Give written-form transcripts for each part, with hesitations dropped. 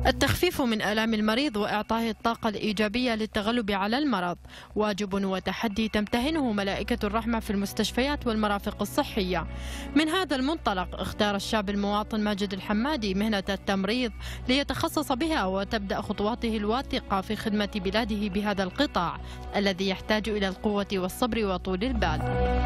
التخفيف من آلام المريض وإعطائه الطاقة الإيجابية للتغلب على المرض واجب وتحدي تمتهنه ملائكة الرحمة في المستشفيات والمرافق الصحية. من هذا المنطلق اختار الشاب المواطن ماجد الحمادي مهنة التمريض ليتخصص بها وتبدأ خطواته الواثقة في خدمة بلاده بهذا القطاع الذي يحتاج إلى القوة والصبر وطول البال.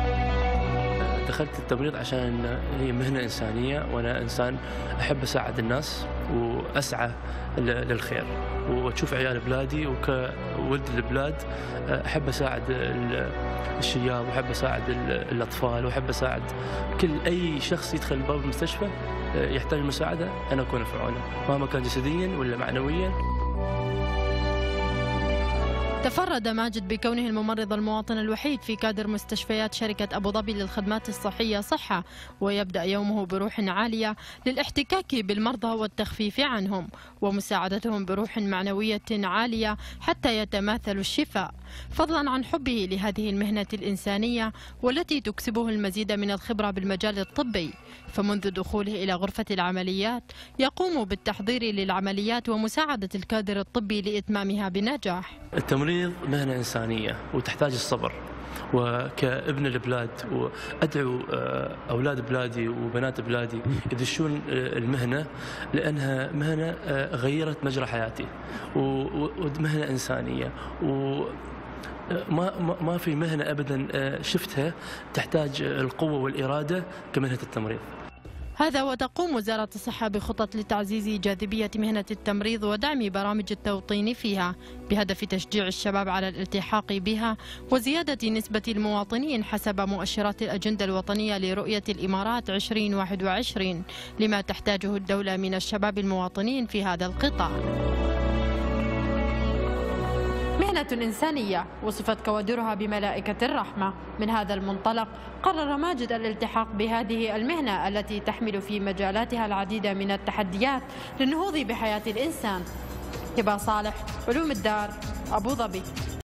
دخلت التمريض عشان هي مهنة إنسانية، وأنا إنسان أحب أساعد الناس وأسعى للخير، وأشوف عيال بلادي وكولد البلاد أحب أساعد الشياب، وأحب أساعد الأطفال، وأحب أساعد أي شخص يدخل باب المستشفى يحتاج مساعدة، أنا أكون في عونه مهما كان جسديا ولا معنويا. تفرد ماجد بكونه الممرض المواطن الوحيد في كادر مستشفيات شركة أبو ظبي للخدمات الصحية صحة، ويبدأ يومه بروح عالية للاحتكاك بالمرضى والتخفيف عنهم ومساعدتهم بروح معنوية عالية حتى يتماثل الشفاء، فضلا عن حبه لهذه المهنة الإنسانية والتي تكسبه المزيد من الخبرة بالمجال الطبي. فمنذ دخوله إلى غرفة العمليات يقوم بالتحضير للعمليات ومساعدة الكادر الطبي لإتمامها بنجاح. التمريض مهنة إنسانية وتحتاج الصبر، وكابن البلاد وأدعو أولاد بلادي وبنات بلادي يدشون المهنة، لأنها مهنة غيرت مجرى حياتي ومهنة إنسانية، ما في مهنة أبدا شفتها تحتاج القوة والإرادة كمهنة التمريض. هذا وتقوم وزارة الصحة بخطط لتعزيز جاذبية مهنة التمريض ودعم برامج التوطين فيها بهدف تشجيع الشباب على الالتحاق بها وزيادة نسبة المواطنين حسب مؤشرات الأجندة الوطنية لرؤية الإمارات 2021 لما تحتاجه الدولة من الشباب المواطنين في هذا القطاع. مهنة إنسانية وصفت كوادرها بملائكة الرحمة. من هذا المنطلق قرر ماجد الالتحاق بهذه المهنة التي تحمل في مجالاتها العديد من التحديات للنهوض بحياة الإنسان. هبة صالح، علوم الدار، أبو ظبي.